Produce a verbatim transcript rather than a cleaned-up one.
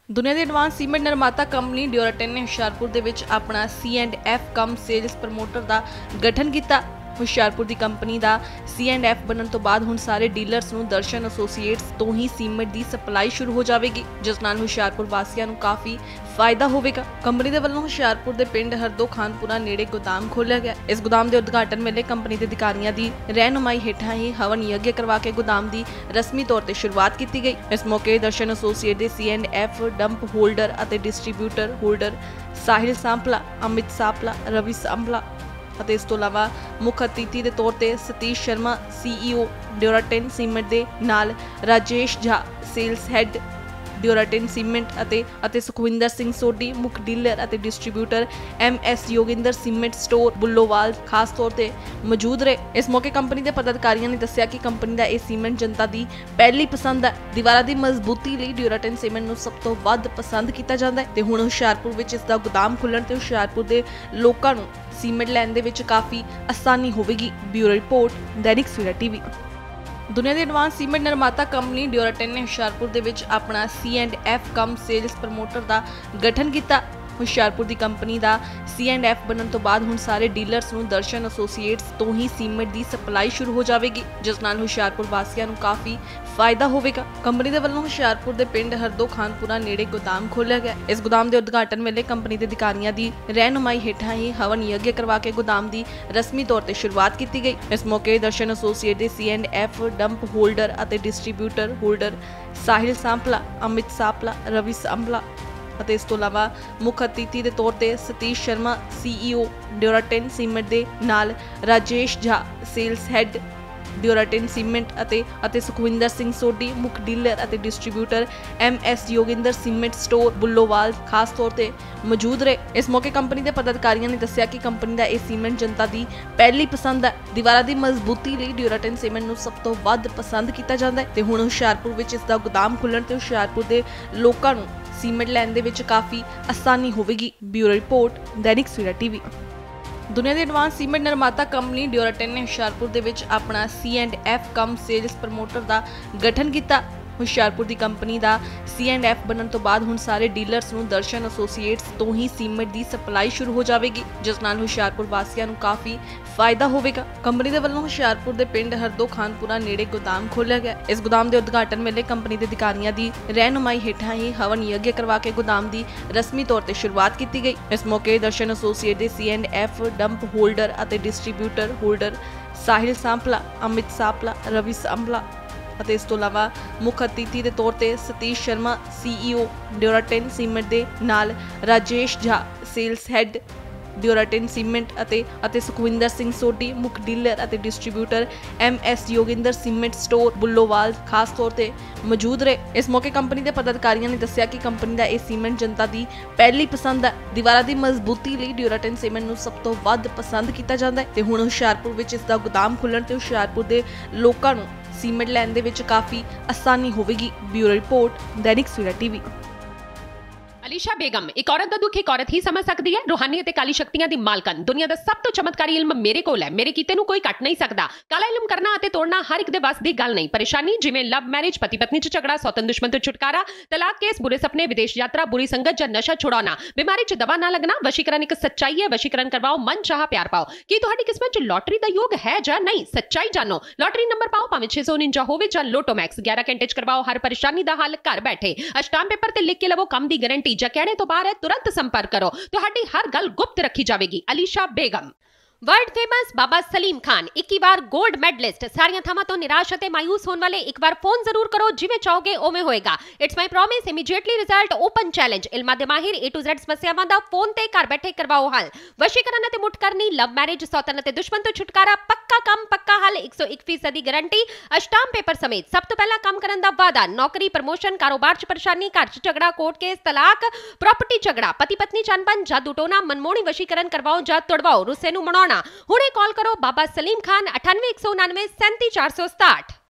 दुनिया की advance cement निर्माता कंपनी ड्यूराटेन ने हुशियारपुर दे विच अपना C and F cum sales promoter का गठन किया। हुशियारपुर की कंपनी का सी एंड एफ बनने तो बाद हुण सारे डीलर्स नूं दर्शन एसोसीएट्स तो ही सीमेंट की सप्लाई शुरू हो जाएगी, जिस नाल हुशियारपुर वासियों नूं काफ़ी फायदा होवेगा। कंपनी के वल्लों हुशियारपुर के पिंड हरदो खानपुरा नेड़े गोदाम खोलिया गया। इस गोदाम के उद्घाटन वेले कंपनी के अधिकारियों की रहनुमाई हेठा ही हवन यज्ञ करवा के गोदाम की रस्मी तौर पर शुरुआत की गई। इस मौके दर्शन एसोसीएट के C and F dump holder और डिस्ट्रीब्यूटर होल्डर साहिल सांपला, अमित सांपला, रवि सांपला ਅਤੇ ਇਸ ਤੋਂ ਇਲਾਵਾ ਮੁੱਖ ਅਤਿਥੀ ਦੇ ਤੌਰ ਤੇ Satish Sharma CEO Duraten cement ਦੇ ਨਾਲ Rajesh Jha sales head Duraten cement ਅਤੇ ਅਤੇ ਸੁਖਵਿੰਦਰ ਸਿੰਘ ਸੋਢੀ ਮੁੱਖ ਡੀਲਰ ਅਤੇ distributor M S Yoginder cement store Bullowal ਖਾਸ ਤੌਰ ਤੇ ਮੌਜੂਦ ਰਹੇ। ਇਸ ਮੌਕੇ ਕੰਪਨੀ ਦੇ ਪਦਾਧਿਕਾਰੀਆਂ ਨੇ ਦੱਸਿਆ ਕਿ ਕੰਪਨੀ ਦਾ ਇਹ ਸੀਮੈਂਟ ਜਨਤਾ ਦੀ ਪਹਿਲੀ ਪਸੰਦ ਹੈ। ਦੀਵਾਰਾਂ ਦੀ ਮਜ਼ਬੂਤੀ ਲਈ ड्यूराटेन ਸੀਮੈਂਟ ਨੂੰ ਸਭ ਤੋਂ ਵੱਧ ਪਸੰਦ ਕੀਤਾ ਜਾਂਦਾ ਹੈ ਤੇ ਹੁਣ ਹੁਸ਼ਿਆਰਪੁਰ ਵਿੱਚ ਇਸ ਦਾ ਗੋਦਾਮ ਖੁੱਲਣ ਤੇ ਹੁਸ਼ਿਆਰਪੁਰ ਦੇ ਲੋਕਾਂ ਨੂੰ सीमेंट लैन दे विच काफ़ी आसानी होगी। Bureau report, Dainik Savera TV. दुनिया की एडवांस सीमेंट निर्माता कंपनी ड्यूराटेन ने हुशियारपुर दे विच अपना C and F cum sales promoter का गठन किया। हुशियारपुर की कंपनी का सी एंड एफ बनने तो बाद हुण सारे डीलर्स नूं दर्शन एसोसीएट्स तो ही सीमेंट की सप्लाई शुरू हो जाएगी, जिस नाल हुशियारपुर वासियों नूं काफ़ी फायदा होगा। कंपनी के वल्लों हुशियारपुर के पिंड हरदो खानपुरा नेड़े गोदाम खोलिया गया। इस गोदाम के उद्घाटन वेले कंपनी के अधिकारियों की रहनुमाई हेठा ही हवन यज्ञ करवा के गोदाम की रस्मी तौर पर शुरुआत की गई। इस मौके दर्शन एसोसीएट के C and F dump holder और डिस्ट्रीब्यूटर होल्डर साहिल सांपला, अमित सांपला, रवि सांपला ਅਤੇ ਇਸ ਤੋਂ ਇਲਾਵਾ ਮੁੱਖ ਅਤਿਥੀ ਦੇ ਤੌਰ ਤੇ Satish Sharma CEO Duraten cement ਦੇ ਨਾਲ Rajesh Jha sales head Duraten cement ਅਤੇ ਅਤੇ ਸੁਖਵਿੰਦਰ ਸਿੰਘ ਸੋਢੀ ਮੁੱਖ ਡੀਲਰ ਅਤੇ distributor M S Yoginder cement store Bullowal ਖਾਸ ਤੌਰ ਤੇ ਮੌਜੂਦ ਰਹੇ। ਇਸ ਮੌਕੇ ਕੰਪਨੀ ਦੇ ਪਦਾਧਿਕਾਰੀਆਂ ਨੇ ਦੱਸਿਆ ਕਿ ਕੰਪਨੀ ਦਾ ਇਹ ਸੀਮੈਂਟ ਜਨਤਾ ਦੀ ਪਹਿਲੀ ਪਸੰਦ ਹੈ। ਦੀਵਾਰਾਂ ਦੀ ਮਜ਼ਬੂਤੀ ਲਈ ड्यूराटेन ਸੀਮੈਂਟ ਨੂੰ ਸਭ ਤੋਂ ਵੱਧ ਪਸੰਦ ਕੀਤਾ ਜਾਂਦਾ ਹੈ ਤੇ ਹੁਣ ਹੁਸ਼ਿਆਰਪੁਰ ਵਿੱਚ ਇਸ ਦਾ ਗੋਦਾਮ ਖੁੱਲਣ ਤੇ ਹੁਸ਼ਿਆਰਪੁਰ ਦੇ ਲੋਕਾਂ ਨੂੰ सीमेंट लैन दे विच काफ़ी आसानी होगी। Bureau report, Dainik Savera TV. दुनिया की एडवांस सीमेंट निर्माता कंपनी ड्यूराटेन ने हुशियारपुर दे विच अपना C and F cum sales promoter का गठन किया। हुशियारपुर की कंपनी का सी एंड एफ बनने तो बाद हुण सारे डीलर्स नूं दर्शन एसोसीएट्स तो ही सीमेंट की सप्लाई शुरू हो जाएगी, जिस नाल हुशियारपुर वासियों नूं काफ़ी फायदा होगा। कंपनी के वल्लों हुशियारपुर के पिंड हरदो खानपुरा नेड़े गोदाम खोलिया गया। इस गोदाम के उद्घाटन वेले कंपनी के अधिकारियों की रहनुमाई हेठा ही हवन यज्ञ करवा के गोदाम की रस्मी तौर पर शुरुआत की गई। इस मौके दर्शन एसोसीएट के C and F dump holder और डिस्ट्रीब्यूटर होल्डर साहिल सांपला, अमित सांपला, रवि सांपला ਅਤੇ ਇਸ ਤੋਂ ਇਲਾਵਾ ਮੁੱਖ ਅਤਿਥੀ ਦੇ ਤੌਰ ਤੇ Satish Sharma CEO Duraten cement ਦੇ ਨਾਲ Rajesh Jha sales head Duraten cement ਅਤੇ ਅਤੇ ਸੁਖਵਿੰਦਰ ਸਿੰਘ ਸੋਢੀ ਮੁੱਖ ਡੀਲਰ ਅਤੇ distributor M S Yoginder cement store Bullowal ਖਾਸ ਤੌਰ ਤੇ ਮੌਜੂਦ ਰਹੇ। ਇਸ ਮੌਕੇ ਕੰਪਨੀ ਦੇ ਪਦਾਧਿਕਾਰੀਆਂ ਨੇ ਦੱਸਿਆ ਕਿ ਕੰਪਨੀ ਦਾ ਇਹ ਸੀਮੈਂਟ ਜਨਤਾ ਦੀ ਪਹਿਲੀ ਪਸੰਦ ਹੈ। ਦੀਵਾਰਾਂ ਦੀ ਮਜ਼ਬੂਤੀ ਲਈ ड्यूराटेन ਸੀਮੈਂਟ ਨੂੰ ਸਭ ਤੋਂ ਵੱਧ ਪਸੰਦ ਕੀਤਾ ਜਾਂਦਾ ਹੈ ਤੇ ਹੁਣ ਹੁਸ਼ਿਆਰਪੁਰ ਵਿੱਚ ਇਸ ਦਾ ਗੋਦਾਮ ਖੁੱਲਣ ਤੇ ਹੁਸ਼ਿਆਰਪੁਰ ਦੇ ਲੋਕਾਂ ਨੂੰ सीमेंट लैन दे विच काफ़ी आसानी होगी। Bureau report, Dainik Savera TV. Alisha बेगम एक औरत का दुख एक औरत ही समझ सकती है। रूहानी ते काली शक्तियां दी मालकन, दुनिया का सब तो चमत्कारी इल्म मेरे कोल है, मेरे कीते नूं कोई कट नहीं सकता। काला इल्म करना ते तोड़ना हर एक दे बस दी गल नहीं। परेशानी जिवें लव मैरिज, पति पत्नी च झगड़ा, सौतन दुश्मन तो छुटकारा, तलाक केस, बुरे सपने, विदेश यात्रा, बुरी संगत या नशा छुड़ाना, बीमारी च दवा ना लगना। वशीकरण एक सच्चाई है, वशीकरण करवाओ, मन चाह प्यार पाओ। की तुहाडी किस्मत च लॉटरी दा योग है जां नहीं? सच्चाई जानो। लॉटरी नंबर पाओ, भावें छे सौ उनंजा होवे जां लोटो मैक्स। ग्यारह घंटे च करवाओ हर परेशानी दा हल घर बैठे। अष्टाम पेपर ते लिख के लवो काम दी गारंटी। जा कहने तो बाहर है तुरंत संपर्क करो, तुहाडी हर गल गुप्त रखी जाएगी। अलीशा बेगम। वर्ल्ड फेमस बाबा सलीम खान इक्की बार गोल्ड मेडलिस्ट। सारियां थावां तो निराश ते मायूस होने वाले एक बार फोन जरूर करो, जिवें चाहोगे उवें होएगा। It's my promise, immediately result, open challenge. इल्मां दे माहिर ए टू ज़ेड समस्यावां दा फोन ते घर बैठे करवाओ हल। वशीकरण ते मुठ करनी, लव मैरिज, सौतन ते दुश्मन तो छुटकारा, पक्का काम पक्का हल, एक सौ एक फीसदी गारंटी। अष्टाम पेपर समेत सब तो पहला काम करन दा वादा। नौकरी, प्रमोशन, कारोबार च परेशानी, घर च झगड़ा, कोर्ट केस, तलाक, प्रॉपर्टी झगड़ा, पति पत्नी च अनबन, जादू टोना, मनमोहनी वशीकरण करवाओ जां तोड़वाओ, रुस्से नूं मनाउणा। हुणे कॉल करो बाबा सलीम खान अठानवे एक सौ उनानवे सैंती चार सौ सताहठ।